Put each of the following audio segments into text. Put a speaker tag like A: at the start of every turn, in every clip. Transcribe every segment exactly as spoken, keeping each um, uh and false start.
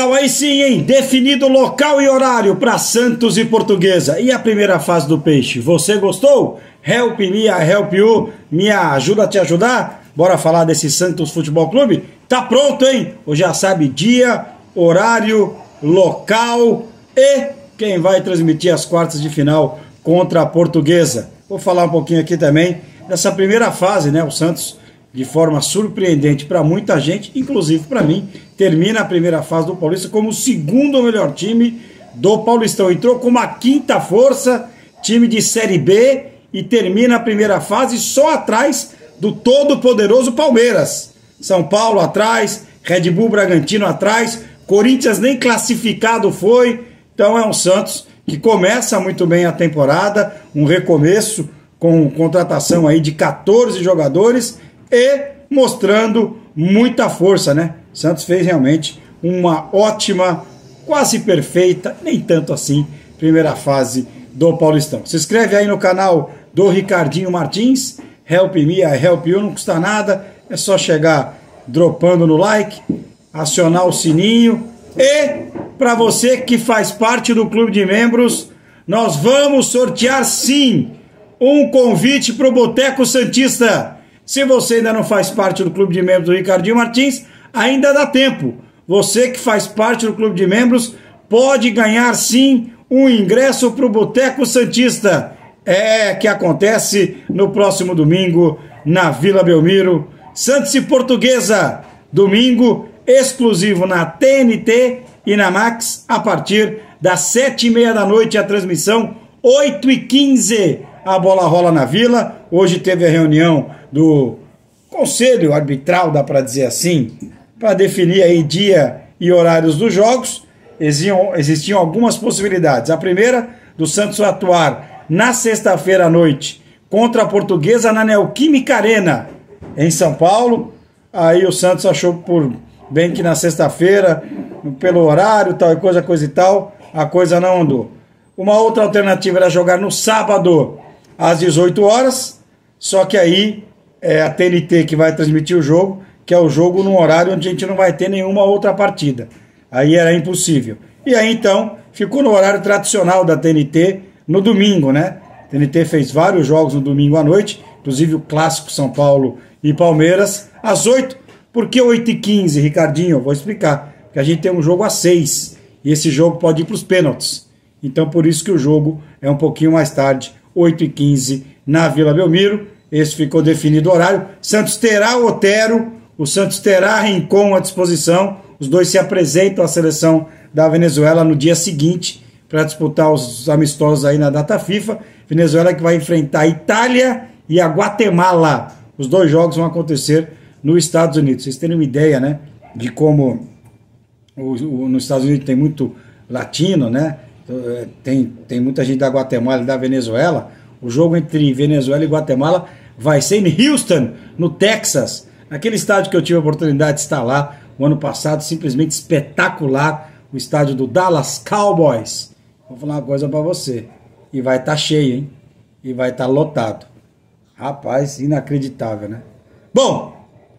A: legal, aí sim, hein? Definido local e horário para Santos e Portuguesa. E a primeira fase do Peixe, você gostou? Help me, I help you. Me ajuda a te ajudar? Bora falar desse Santos Futebol Clube? Tá pronto, hein? Ou já sabe dia, horário, local e quem vai transmitir as quartas de final contra a Portuguesa. Vou falar um pouquinho aqui também dessa primeira fase, né? O Santos, de forma surpreendente para muita gente, inclusive para mim, termina a primeira fase do Paulista como o segundo melhor time do Paulistão. Entrou como a quinta força, time de Série B, e termina a primeira fase só atrás do todo-poderoso Palmeiras. São Paulo atrás, Red Bull Bragantino atrás, Corinthians nem classificado foi. Então é um Santos que começa muito bem a temporada, um recomeço com contratação aí de quatorze jogadores e mostrando muita força, né? Santos fez realmente uma ótima, quase perfeita, nem tanto assim, primeira fase do Paulistão. Se inscreve aí no canal do Ricardinho Martins, Help Me, I Help You, não custa nada, é só chegar dropando no like, acionar o sininho e para você que faz parte do clube de membros, nós vamos sortear sim um convite para o Boteco Santista. Se você ainda não faz parte do clube de membros do Ricardinho Martins, ainda dá tempo. Você que faz parte do clube de membros pode ganhar sim um ingresso para o Boteco Santista. É, que acontece no próximo domingo na Vila Belmiro. Santos e Portuguesa, domingo, exclusivo na T N T e na Max, a partir das sete e meia da noite a transmissão, oito e quinze a bola rola na Vila. Hoje teve a reunião do Conselho Arbitral, dá para dizer assim, para definir aí dia e horários dos jogos. Existiam, existiam algumas possibilidades. A primeira, do Santos atuar na sexta-feira à noite contra a Portuguesa na Neoquímica Arena, em São Paulo. Aí o Santos achou por bem que na sexta-feira, pelo horário, tal e coisa, coisa e tal, a coisa não andou. Uma outra alternativa era jogar no sábado às dezoito horas, só que aí é a T N T que vai transmitir o jogo, que é o jogo num horário onde a gente não vai ter nenhuma outra partida. Aí era impossível. E aí então ficou no horário tradicional da T N T, no domingo, né? A T N T fez vários jogos no domingo à noite, inclusive o clássico São Paulo e Palmeiras, às oito. Por que oito e quinze, Ricardinho? Eu vou explicar. Porque a gente tem um jogo às seis, e esse jogo pode ir para os pênaltis. Então por isso que o jogo é um pouquinho mais tarde, oito e quinze, na Vila Belmiro. Esse ficou definido o horário. Santos terá o Otero, o Santos terá Rincon à disposição. Os dois se apresentam à seleção da Venezuela no dia seguinte, para disputar os amistosos aí na data FIFA. Venezuela que vai enfrentar a Itália e a Guatemala. Os dois jogos vão acontecer nos Estados Unidos. Vocês terem uma ideia, né, de como o, o, nos Estados Unidos tem muito latino, né? Tem, tem muita gente da Guatemala e da Venezuela. O jogo entre Venezuela e Guatemala vai ser em Houston, no Texas. Naquele estádio que eu tive a oportunidade de estar lá o ano passado, simplesmente espetacular. O estádio do Dallas Cowboys. Vou falar uma coisa pra você. E vai estar tá cheio, hein? E vai estar tá lotado. Rapaz, inacreditável, né? Bom,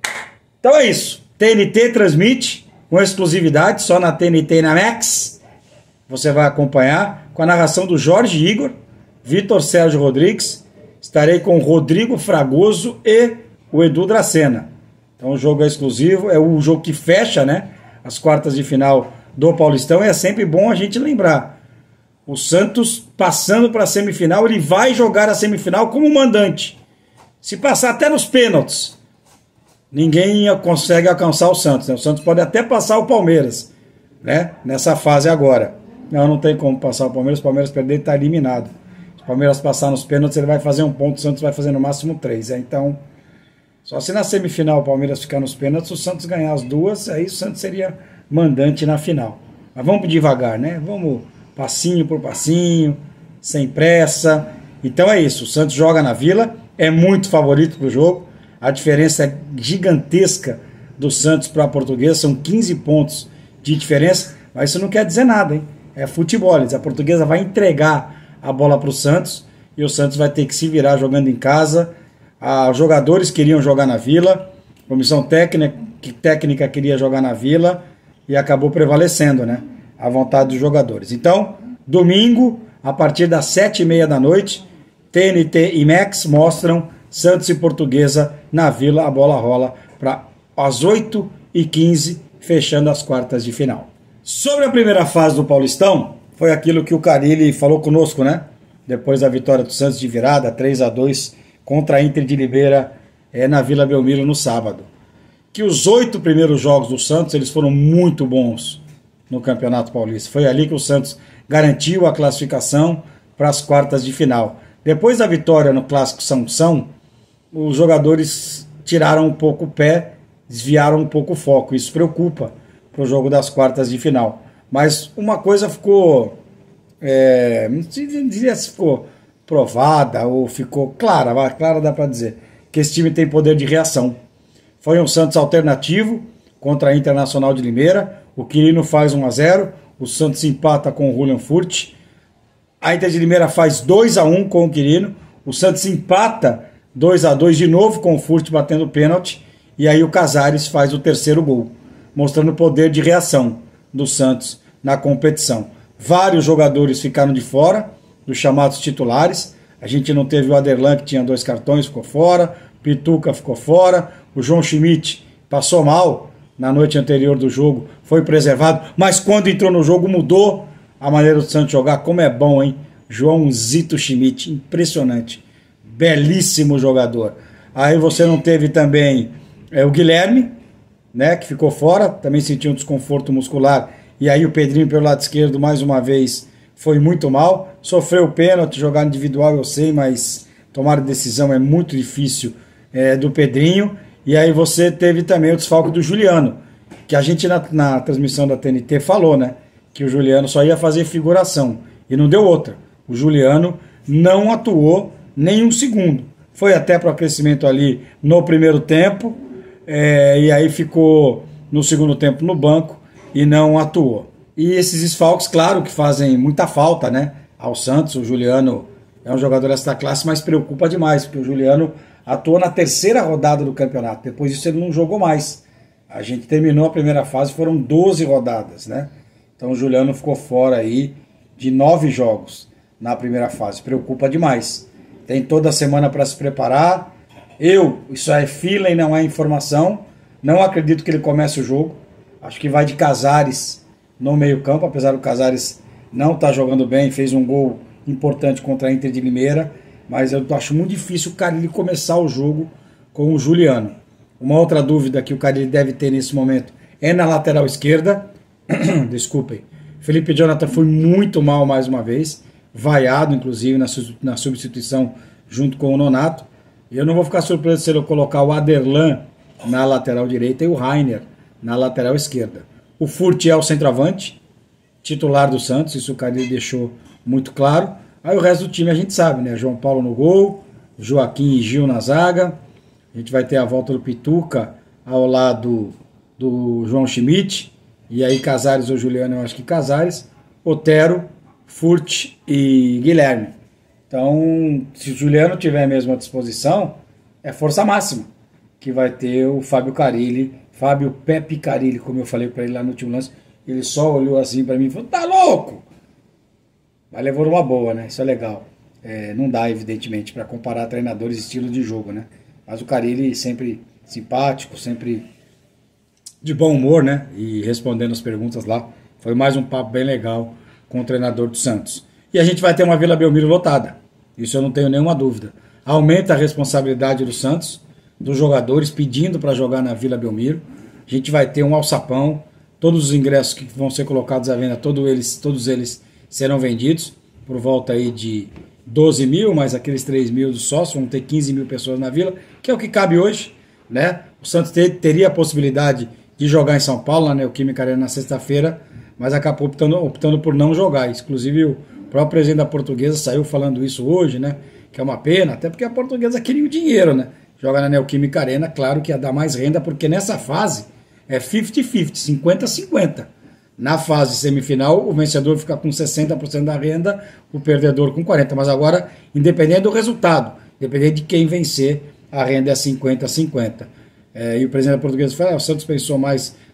A: então é isso. T N T transmite com exclusividade, só na T N T e na Max. Você vai acompanhar com a narração do Jorge Igor, Vitor Sérgio Rodrigues. Estarei com o Rodrigo Fragoso e o Edu Dracena. Então o jogo é exclusivo, é o jogo que fecha, né, as quartas de final do Paulistão. E é sempre bom a gente lembrar. O Santos, passando para a semifinal, ele vai jogar a semifinal como mandante. Se passar até nos pênaltis, ninguém consegue alcançar o Santos, né? O Santos pode até passar o Palmeiras, né, nessa fase agora. Não, não tem como passar o Palmeiras. O Palmeiras perder, está eliminado. Se o Palmeiras passar nos pênaltis, ele vai fazer um ponto, o Santos vai fazer no máximo três. Né? Então, só se na semifinal o Palmeiras ficar nos pênaltis, o Santos ganhar as duas, aí o Santos seria mandante na final. Mas vamos devagar, né? Vamos passinho por passinho, sem pressa. Então é isso, o Santos joga na Vila, é muito favorito para o jogo. A diferença é gigantesca do Santos para a Portuguesa, são quinze pontos de diferença, mas isso não quer dizer nada, hein? É futebol, a Portuguesa vai entregar a bola para o Santos e o Santos vai ter que se virar jogando em casa. Ah, os jogadores queriam jogar na Vila, a comissão técnica, técnica queria jogar na Vila, e acabou prevalecendo, né? A vontade dos jogadores. Então, domingo, a partir das sete e meia da noite, T N T e Max mostram Santos e Portuguesa na Vila. A bola rola para as oito e quinze, fechando as quartas de final. Sobre a primeira fase do Paulistão, foi aquilo que o Carille falou conosco, né? Depois da vitória do Santos de virada, três a dois, contra a Inter de Limeira, é, na Vila Belmiro no sábado. Que os oito primeiros jogos do Santos, eles foram muito bons no Campeonato Paulista. Foi ali que o Santos garantiu a classificação para as quartas de final. Depois da vitória no Clássico São São, os jogadores tiraram um pouco o pé, desviaram um pouco o foco. Isso preocupa para o jogo das quartas de final. Mas uma coisa ficou, é, não diria se ficou provada ou ficou clara, clara dá para dizer, que esse time tem poder de reação. Foi um Santos alternativo contra a Internacional de Limeira. O Quirino faz um a zero, o Santos empata com o Julian Furt. A Inter de Limeira faz dois a um com o Quirino. O Santos empata dois a dois de novo com o Furt batendo pênalti. E aí o Casares faz o terceiro gol, mostrando o poder de reação do Santos na competição. Vários jogadores ficaram de fora, dos chamados titulares. A gente não teve o Aderlan, que tinha dois cartões, ficou fora. Pituca ficou fora. O João Schmidt passou mal na noite anterior do jogo, foi preservado, mas quando entrou no jogo mudou a maneira do Santos jogar. Como é bom, hein? João Zito Schmidt, impressionante, belíssimo jogador. Aí você não teve também é, o Guilherme, né, que ficou fora, também sentiu um desconforto muscular, e aí o Pedrinho pelo lado esquerdo mais uma vez foi muito mal, sofreu pênalti, jogar individual eu sei, mas tomar decisão é muito difícil é, do Pedrinho. E aí você teve também o desfalque do Juliano, que a gente na, na transmissão da T N T falou, né? Que o Juliano só ia fazer figuração. E não deu outra. O Juliano não atuou nem um segundo. Foi até para o aquecimento ali no primeiro tempo, é, e aí ficou no segundo tempo no banco e não atuou. E esses desfalques, claro, que fazem muita falta, né? Ao Santos. O Juliano é um jogador dessa classe, mas preocupa demais, porque o Juliano atuou na terceira rodada do campeonato. Depois disso ele não jogou mais. A gente terminou a primeira fase, foram doze rodadas, né? Então o Juliano ficou fora aí de nove jogos na primeira fase. Preocupa demais. Tem toda a semana para se preparar. Eu, isso é fila e não é informação. Não acredito que ele comece o jogo. Acho que vai de Casares no meio campo, apesar do Casares não estar jogando bem. Fez um gol importante contra a Inter de Limeira. Mas eu acho muito difícil o Carille começar o jogo com o Juliano. Uma outra dúvida que o Carille deve ter nesse momento é na lateral esquerda. Desculpem. Felipe Jonathan foi muito mal mais uma vez. Vaiado, inclusive, na, na substituição junto com o Nonato. E eu não vou ficar surpreso se ele colocar o Aderlan na lateral direita e o Rainer na lateral esquerda. O Furt é o centroavante, titular do Santos. Isso o Carille deixou muito claro. Aí o resto do time a gente sabe, né? João Paulo no gol, Joaquim e Gil na zaga. A gente vai ter a volta do Pituca ao lado do João Schmidt. E aí Casares ou Juliano, eu acho que Casares. Otero, Furt e Guilherme. Então, se o Juliano tiver mesmo à disposição, é força máxima que vai ter o Fábio Carille, Fábio Pepe Carille, como eu falei para ele lá no último lance. Ele só olhou assim para mim e falou, tá louco? Mas levou uma boa, né? Isso é legal. É, não dá, evidentemente, para comparar treinadores e estilo de jogo, né? Mas o Carille sempre simpático, sempre de bom humor, né? E respondendo as perguntas lá. Foi mais um papo bem legal com o treinador do Santos. E a gente vai ter uma Vila Belmiro lotada. Isso eu não tenho nenhuma dúvida. Aumenta a responsabilidade do Santos, dos jogadores pedindo para jogar na Vila Belmiro. A gente vai ter um alçapão. Todos os ingressos que vão ser colocados à venda, todos eles, todos eles serão vendidos por volta aí de doze mil, mais aqueles três mil dos sócios, vão ter quinze mil pessoas na Vila, que é o que cabe hoje, né? O Santos ter, teria a possibilidade de jogar em São Paulo, na Neoquímica Arena, na sexta-feira, mas acabou optando, optando por não jogar. Inclusive o próprio presidente da Portuguesa saiu falando isso hoje, né? Que é uma pena, até porque a Portuguesa queria o dinheiro, né? Jogar na Neoquímica Arena, claro que ia dar mais renda, porque nessa fase é cinquenta cinquenta, cinquenta cinquenta. Na fase semifinal, o vencedor fica com sessenta por cento da renda, o perdedor com quarenta por cento. Mas agora, independente do resultado, independente de quem vencer, a renda é cinquenta a cinquenta. É, e o presidente da Portuguesa fala, ah, o Santos pensou mais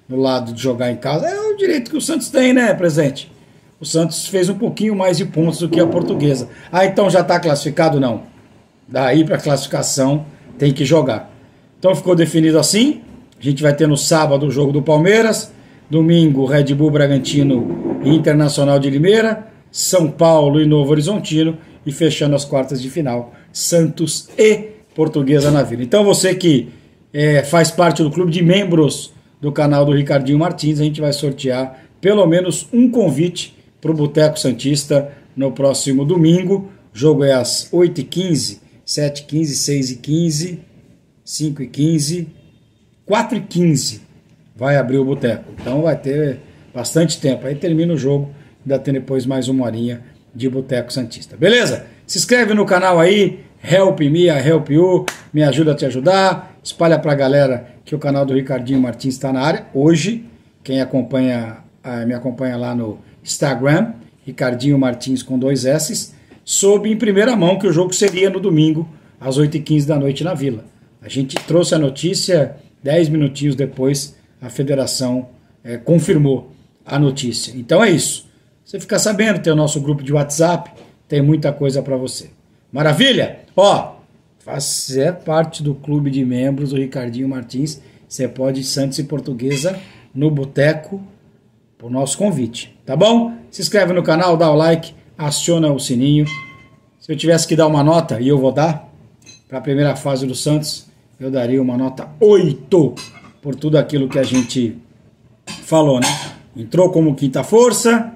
A: no lado de jogar em casa. É o direito que o Santos tem, né, presidente? O Santos fez um pouquinho mais de pontos do que a Portuguesa. Ah, então já está classificado? Não. Daí para classificação tem que jogar. Então ficou definido assim. A gente vai ter no sábado o jogo do Palmeiras. Domingo, Red Bull Bragantino e Internacional de Limeira. São Paulo e Novo Horizontino. E fechando as quartas de final, Santos e Portuguesa na Vila. Então você que é, faz parte do clube de membros do canal do Ricardinho Martins, a gente vai sortear pelo menos um convite para o Boteco Santista no próximo domingo. O jogo é às oito e quinze, sete e quinze, seis e quinze, cinco e quinze, quatro e quinze vai abrir o Boteco. Então vai ter bastante tempo. Aí termina o jogo, ainda tem depois mais uma horinha de Boteco Santista. Beleza? Se inscreve no canal aí, Help Me, Help You, me ajuda a te ajudar. Espalha pra galera que o canal do Ricardinho Martins está na área. Hoje, quem acompanha, me acompanha lá no Instagram, Ricardinho Martins com dois S, soube em primeira mão que o jogo seria no domingo, às oito e quinze da noite na Vila. A gente trouxe a notícia, dez minutinhos depois, a federação é, confirmou a notícia. Então é isso. Você fica sabendo, tem o nosso grupo de WhatsApp, tem muita coisa para você. Maravilha? Ó, fazer parte do clube de membros do Ricardinho Martins, você pode ir Santos e Portuguesa no Boteco, por nosso convite, tá bom? Se inscreve no canal, dá o like, aciona o sininho. Se eu tivesse que dar uma nota, e eu vou dar, para a primeira fase do Santos, eu daria uma nota oito, por tudo aquilo que a gente falou, né? Entrou como quinta força,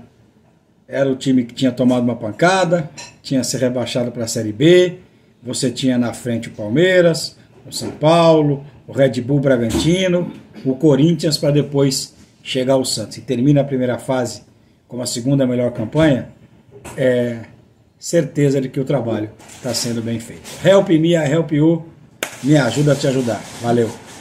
A: era o time que tinha tomado uma pancada, tinha se rebaixado para a Série B, você tinha na frente o Palmeiras, o São Paulo, o Red Bull Bragantino, o Corinthians, para depois chegar ao Santos. E termina a primeira fase como a segunda melhor campanha, é certeza de que o trabalho está sendo bem feito. Help me, help you, me ajuda a te ajudar. Valeu!